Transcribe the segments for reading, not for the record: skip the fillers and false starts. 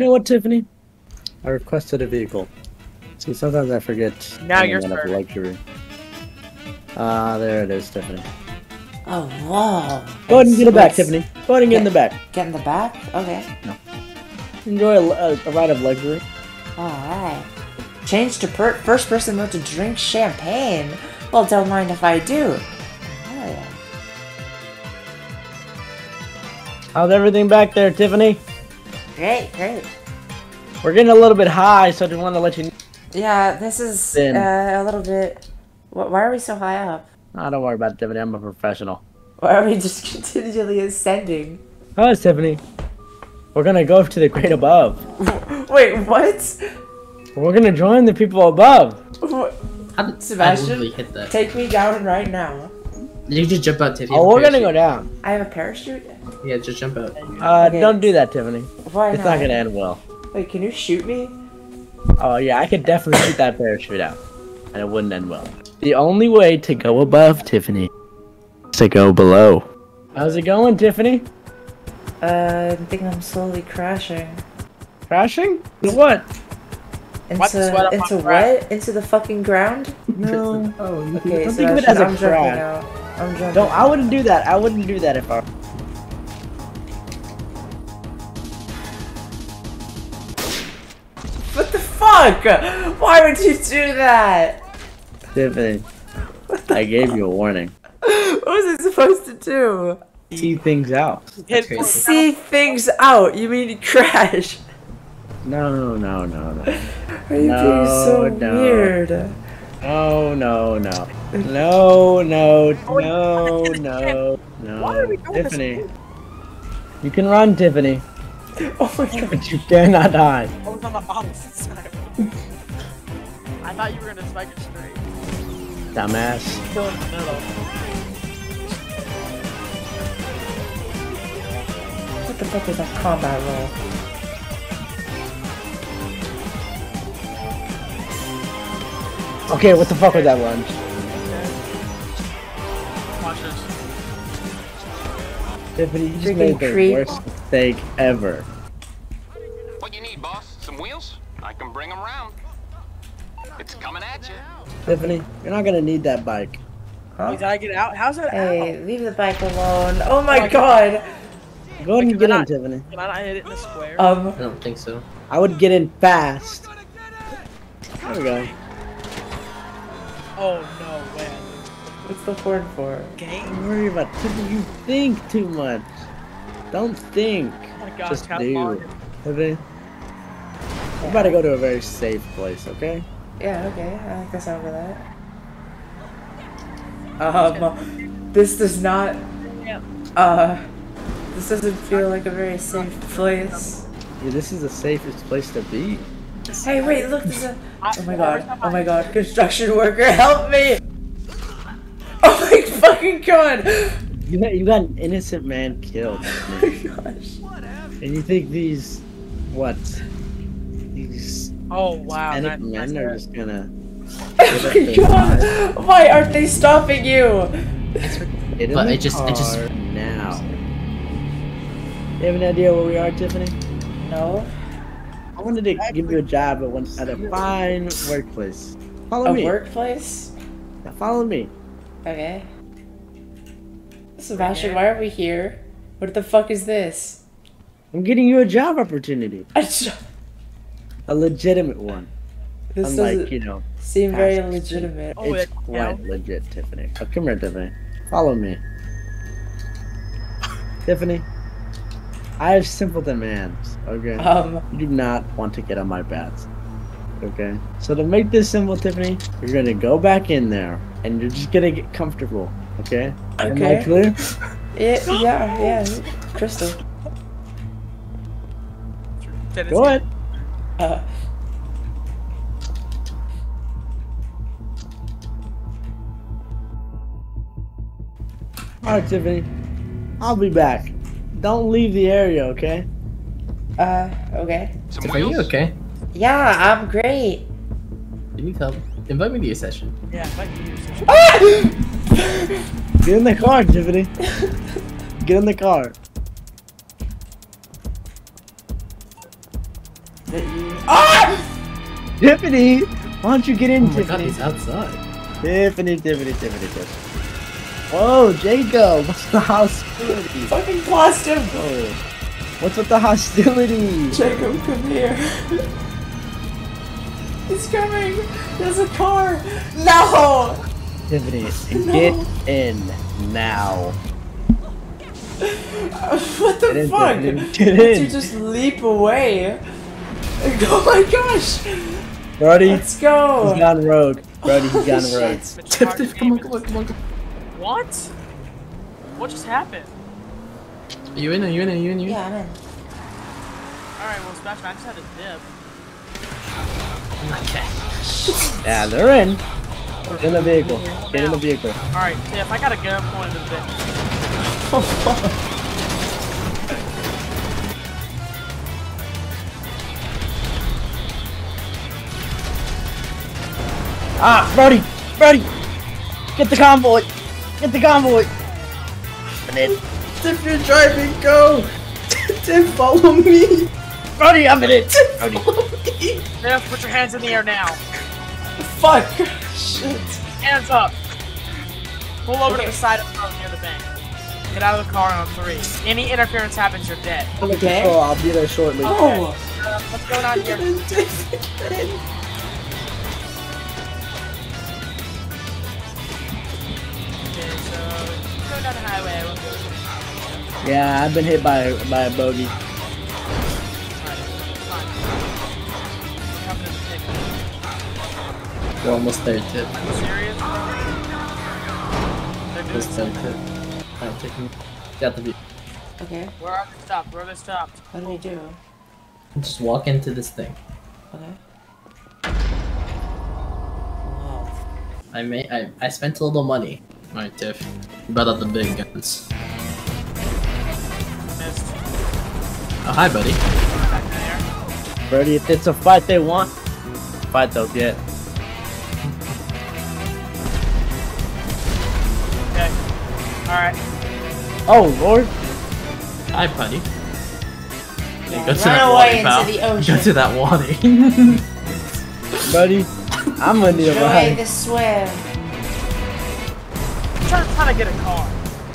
know what, Tiffany? I requested a vehicle. See, sometimes I forget. Now you're of luxury. There it is, Tiffany. Oh, whoa. Go ahead and get in the back, Tiffany. Go ahead and get in the back. Get in the back? Okay. No. Enjoy a ride of luxury. Alright. Change to first person mode to drink champagne. Well, don't mind if I do. Oh, yeah. How's everything back there, Tiffany? Great, great. We're getting a little bit high, so I just wanted to let you know. Yeah, this is a little bit... Why are we so high up? Oh, don't worry about it, Tiffany. I'm a professional. Why are we just continually ascending? Hi, Tiffany. We're gonna go to the great above. Wait, what? We're gonna join the people above. How did Sebastian, I hit that? take me down right now. You just jump out, Tiffany. Oh, we're gonna go down. I have a parachute? Yeah, just jump out. Okay. Don't do that, Tiffany. Why It's not gonna end well. Wait, can you shoot me? Oh yeah, I could definitely shoot that parachute out, and it wouldn't end well. The only way to go above, Tiffany, is to go below. How's it going, Tiffany? I think I'm slowly crashing. Crashing? To what? Into what? Into the fucking ground? No. Okay, Don't so think of it as a I'm jumping crash. out. I'm jumping. Don't. I wouldn't do that. I wouldn't do that if I. What the fuck? Why would you do that? Tiffany, I gave you a warning. What was I supposed to do? See things out. See things out. You mean crash? No. Are you being No, so no. weird? No. Why are we doing this? Tiffany, you can run, Tiffany, Oh my god. but you cannot die. I was on the opposite side. I thought you were gonna spike it straight. Dumbass. Kill in the middle. What the fuck is that combat roll? Okay, what the fuck was that lunge? Watch this. Tiffany, you just Freaking made the creep. worst mistake ever. What you need, boss? Some wheels? I can bring them round. It's coming at you. Tiffany, you're not gonna need that bike. Huh? You gotta get out. How's that Hey, out? leave the bike alone. Oh my god. Go ahead and Can get I in, not- Tiffany. Can I not hit it in the square? I don't think so. I would get in fast. There we go. Oh no way. What's the horn for? Game? Don't worry about Tiffany. You think too much. Don't think. Oh my god. Just count do. on. Tiffany, we're about to go to a very safe place, okay? Yeah, okay. I guess over that. This does not. This doesn't feel like a very safe place. Yeah, this is the safest place to be. Hey, wait, look, there's a. Oh my god. Oh my god. Construction worker, help me! Oh my fucking god! You got an innocent man killed. Oh my gosh. And you think these, what? These Oh wow. Hispanic men are that's just gonna Oh my god! Why aren't they stopping you? get in But the I just- car now. You have an idea where we are, Tiffany? No. I wanted to give you a job at a fine workplace. Follow A me. workplace? Now follow me. Okay. Sebastian, why are we here? What the fuck is this? I'm getting you a job opportunity. This A legitimate one. Unlike, doesn't you know, seem very tasks. legitimate. Oh, it's it quite counts? legit, Tiffany. Oh, come here, Tiffany. Follow me. Tiffany, I have simple demands, okay? You do not want to get on my bats, okay? So to make this simple, Tiffany, you're gonna go back in there, and you're just gonna get comfortable, okay? Am I Okay. clear? Yeah, Crystal. Tennessee. Go ahead. Alright, Tiffany. I'll be back. Don't leave the area, okay? Okay. Some Are you wheels? okay? Yeah, I'm great. You need help? Invite me to your session. Yeah, if I can use it. Get in the car, Tiffany. Get in the car. that you. Ah! Tiffany! Why don't you get in, Oh my god, Tiffany? he's outside. Tiffany. Oh, Jacob! What's the hostility? Fucking blast him! Oh, what's with the hostility? Jacob, come here. He's coming. There's a car. No! Tiffany, No. get in now. What the Get in, fuck? Tiffany. Get Did you in. just leap away? Oh my gosh! Brody, Let's go! he's gone rogue. Brody, he's gone Holy rogue. shit. Tiff, come on. What? What just happened? Are you in? Yeah, I'm in. Alright, well, Smash Max had a dip. Okay. Yeah, they're in. Get in the vehicle. Get in the vehicle. Alright, Tiff, I got a gun pointed at the bit. Ah, Brody! Get the convoy! Get the convoy! And then, Tiff, you're driving, go! Tiff, follow me! Brody, I'm in it! Brody. Tiff, put your hands in the air now. Fuck! Shit! Hands up. Pull over to the side of the road near the bank. Get out of the car on 3. Any interference happens, you're dead. Okay. Oh, I'll be there shortly. Oh! What's going on here? Tiff, get in. Okay, so go down the highway. I won't go. Yeah, I've been hit by a bogey. Alright, fine. Coming to the pickup. We're almost there, Tiff. Are you serious, bro? They're doing Almost there, something. Tiff. Alright, take me. Got the view. Okay, Where are they stopped? Where are they stopped? what do we do? Just walk into this thing. Okay. I spent a little money. Alright, Tiff. You brought out the big guns. Missed. Oh, hi, buddy. Back there. Brody, if it's a fight they want, fight they'll get. Okay. Alright. Oh, Lord. Hi, buddy. Yeah, Go to run that away water, into pal. the Go ocean. to that water. Buddy, I'm gonna need a Enjoy ride. the swim. I'm trying to get a car.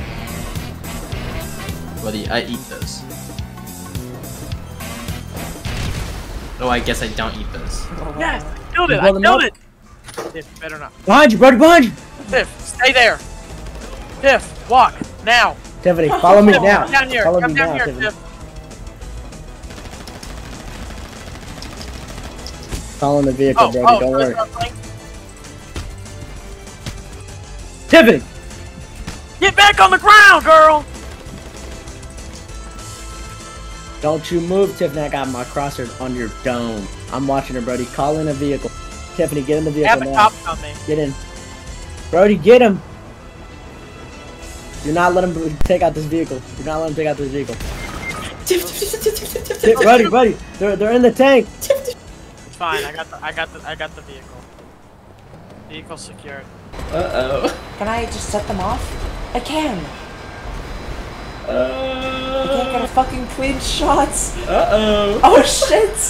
Buddy, I eat those. Oh, I guess I don't eat those. Yes! I killed it! You I blow them killed up? it! Tiff, you better not. Behind you, Brody, behind you! Tiff, stay there! Tiff, walk! Now! Tiffany, follow me Tiff, now. come down here! Follow Come me down now, here, Tiffany. Tiff! Follow in the vehicle, Brody, don't worry. like, Tiffany! get back on the ground, girl! Don't you move, Tiffany. I got my crosshair on your dome. I'm watching her, Brody. Call in a vehicle. Tiffany, get in the vehicle Have a now. cop on me. Get in. Brody, get him! Do not let him take out this vehicle. Do not let him take out this vehicle. Brody, they're in the tank. It's fine. I got the vehicle. Vehicle secured. Uh-oh. Can I just set them off? I can! I can't get a fucking clean shots! Uh-oh. Oh shit!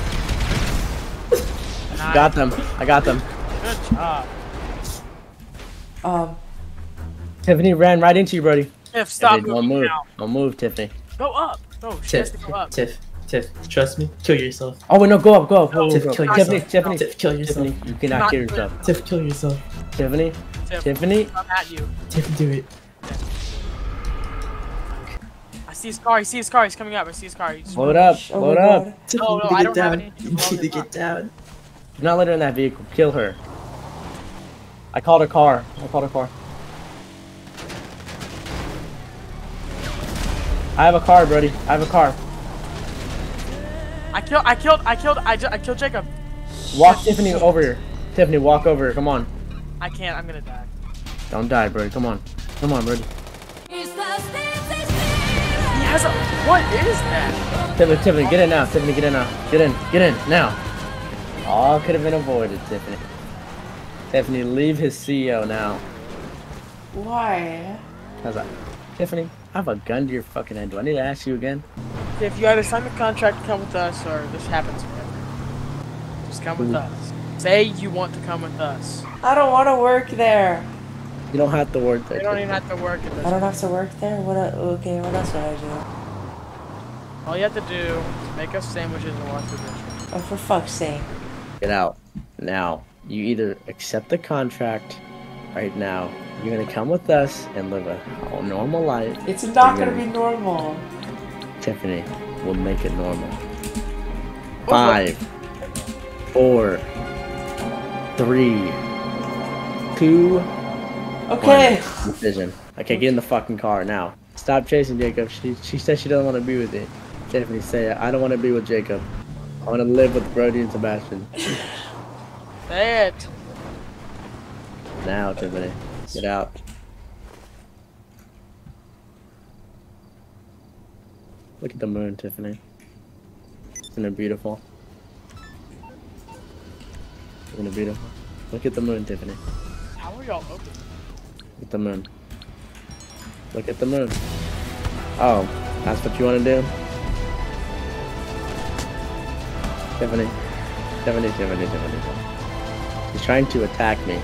Nice. Got them. I got them. Good job. Tiffany ran right into you, Brody. Tiff, stop Tiffany, don't moving move. now. Don't move, Tiffany. Go up. No, she has Tiff, to go up. Tiff, trust me. Kill yourself. Oh wait, no, go up, go up. No, Go, Tiff, go, kill go. yourself. Tiffany, Tiff, kill yourself. Tiffany, you cannot kill yourself. Tiff, kill yourself. Tiffany, Tiff, Tiffany. I'm at you. Tiff, do it. I see his car. He's coming up. I see his car. He's Load up, Oh load my up. God. Tiff, No, you no, need I to don't get have down. any- You need to get down. Do not let her in that vehicle. Kill her. I called a car. I have a car, Brody. I have a car. I killed Jacob. Walk Tiffany over here. Tiffany, walk over here. Come on. I can't. I'm gonna die. Don't die, Brody. Come on. Come on, Brody. He has a. What is that? Tiffany, get in now. Tiffany, get in now. Get in now. All could have been avoided, Tiffany. Tiffany, leave his CEO now. Why? Tiffany, I have a gun to your fucking head. Do I need to ask you again? If you either sign the contract to come with us, or this happens forever. Just come with us. Say you want to come with us. I don't want to work there. You don't have to work there. You don't even have to work in this. I don't have to work there? Okay, what else would I do? All you have to do is make us sandwiches and watch the dishes. Oh, for fuck's sake. Get out. Now, you either accept the contract right now, you're gonna come with us and live a normal life. It's not gonna be normal. Tiffany, we'll make it normal. 5, 4, 3, 2, Okay. 1. Decision. Okay, get in the fucking car now. Stop chasing Jacob. She said she doesn't want to be with you. Tiffany, say it. I don't want to be with Jacob. I want to live with Brody and Sebastian. Say it. Now, Tiffany. Get out. Look at the moon, Tiffany. Isn't it beautiful? Isn't it beautiful? Look at the moon, Tiffany. How are y'all open? Look at the moon. Look at the moon. Oh, that's what you want to do? Tiffany. Tiffany. He's trying to attack me.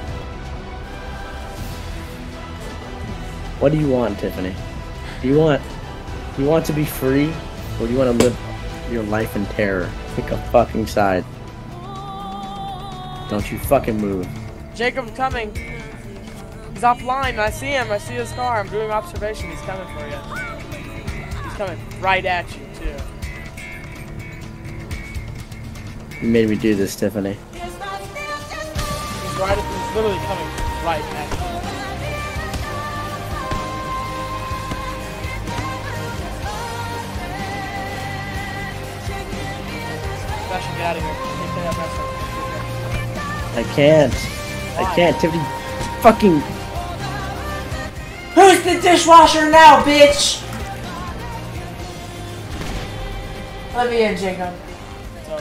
What do you want, Tiffany? Do you want to be free, or do you want to live your life in terror? Pick a fucking side. Don't you fucking move. Jacob's coming. He's offline. I see him. I see his car. I'm doing observation. He's coming for you. He's coming right at you, too. You made me do this, Tiffany. He's literally coming right at you. Sebastian, get out of here. Can't play that mess up. I can't. I can't. Tiffany, fucking. Who's the dishwasher now, bitch? Let me in, Jacob. So,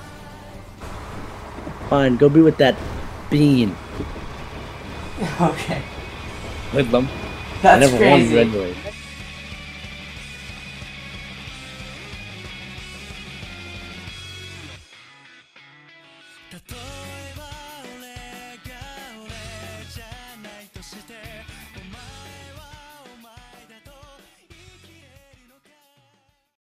Fine, go be with that bean. Okay. Hoodlum. That's I never crazy. won Red Race.